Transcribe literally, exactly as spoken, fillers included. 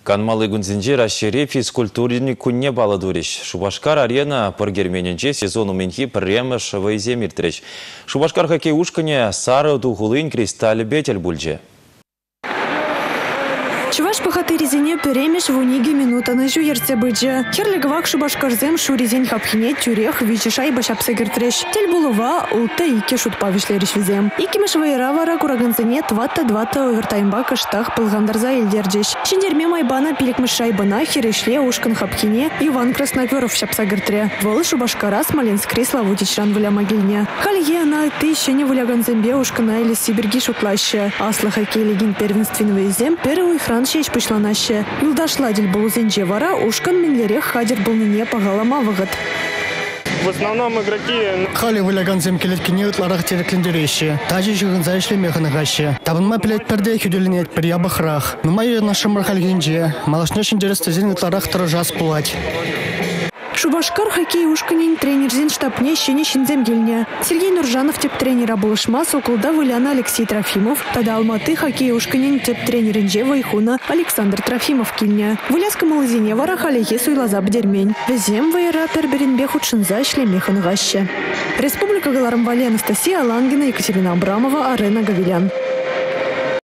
Канмалы гунзинжи расшире физкультурный кунне балы дуриш. Шубашкар арена пыргермененче сезону менхи премеш вайземиртрич. Шубашкар хоккей ушкане сары духулын кристаль бетель бульже. Чуваш пахаты резине перемеш в униге минута на жуерце быджа. Херлигвак шубашкарзем шу резень хапхине тюрех вичи шайба шапсегертреш. Тель булува улта ике шут павишлериш визем. Икимеш вайравара кураганзене твата-двата овертаймба каштах пылгандарза эльдерджеш. Шиндерме майбана пиликмеш шайбана херешле ушкан хапхине Иван Красноперов шапсагертре. Вол шубашкара Смоленскрей Славутичран вля могильня. Халье она ты еще не вля ганзембе ушкана или сибирги шутлаще. Асла хоккей легин первенственного изем первый хран шесть пошла наще. Юлдаш ладиль был зенже вара, ушкан минлерех хадер был не по голома выгод. В основном игроки... Хали выляган земкелетки не утларах тереклендерещи. Тажи жиган зайшли механагащи. Табынма пилет перде хюделенет при бахрах. Но мои наши мархальгенже. Малашнешин дерестезин утларах тражас пулать. Шубашкар хоккей ушканин тренер зин штабне щене шинземгельня. Сергей Нуржанов теп тренера был шмас, околда выляна Алексей Трофимов. Тогда Алматы хоккей ушканин теп тренер инжева ихуна Александр Трофимов кильня. Выляска малазине вара халихе суйлаза бдермень. Везем вайра перберинбех учинза шлемехан гаща. Республика Галарамвали Анастасия Алангина, Екатерина Абрамова, Арена Гавилян.